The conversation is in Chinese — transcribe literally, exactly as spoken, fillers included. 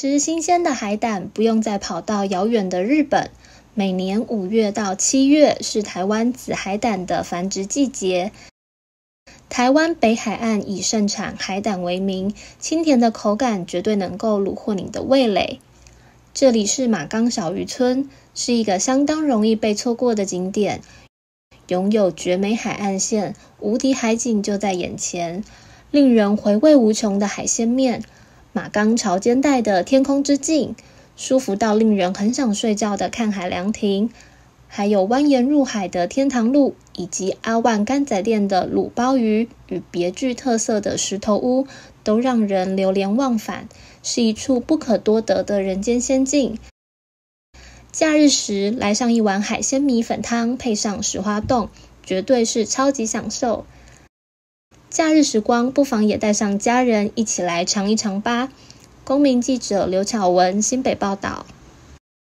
吃新鲜的海胆，不用再跑到遥远的日本。每年五月到七月是台湾紫海胆的繁殖季节。台湾北海岸以盛产海胆为名，清甜的口感绝对能够虏获你的味蕾。这里是马冈小渔村，是一个相当容易被错过的景点，拥有绝美海岸线，无敌海景就在眼前，令人回味无穷的海鲜面，马冈潮间带的天空之镜，舒服到令人很想睡觉的看海凉亭，还有蜿蜒入海的天堂路，以及阿万干仔店的卤鲍鱼与别具特色的石头屋，都让人流连忘返，是一处不可多得的人间仙境。假日时来上一碗海鲜米粉汤，配上石花冻，绝对是超级享受。假日时光不妨也带上家人一起来尝一尝吧。公民记者刘巧文新北报道。